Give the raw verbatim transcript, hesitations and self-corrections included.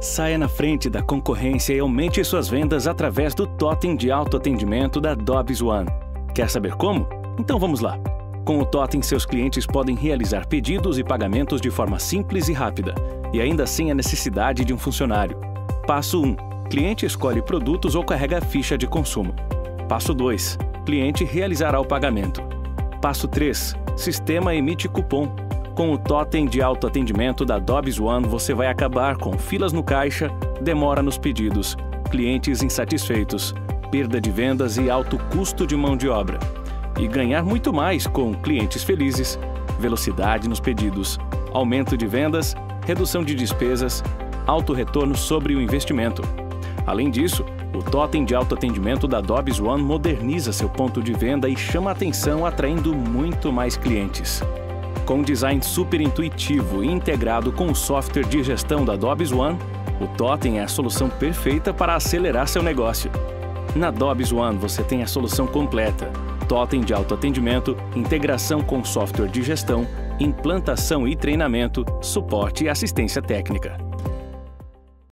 Saia na frente da concorrência e aumente suas vendas através do Totem de autoatendimento da Dobis One. Quer saber como? Então vamos lá! Com o Totem, seus clientes podem realizar pedidos e pagamentos de forma simples e rápida, e ainda sem a necessidade de um funcionário. Passo um. Cliente escolhe produtos ou carrega a ficha de consumo. Passo dois. Cliente realizará o pagamento. Passo três. Sistema emite cupom. Com o Totem de autoatendimento da Dobis One, você vai acabar com filas no caixa, demora nos pedidos, clientes insatisfeitos, perda de vendas e alto custo de mão de obra. E ganhar muito mais com clientes felizes, velocidade nos pedidos, aumento de vendas, redução de despesas, alto retorno sobre o investimento. Além disso, o Totem de autoatendimento da Dobis One moderniza seu ponto de venda e chama a atenção, atraindo muito mais clientes. Com um design super intuitivo e integrado com o software de gestão da Dobis One, o Totem é a solução perfeita para acelerar seu negócio. Na Dobis One você tem a solução completa: Totem de autoatendimento, integração com software de gestão, implantação e treinamento, suporte e assistência técnica.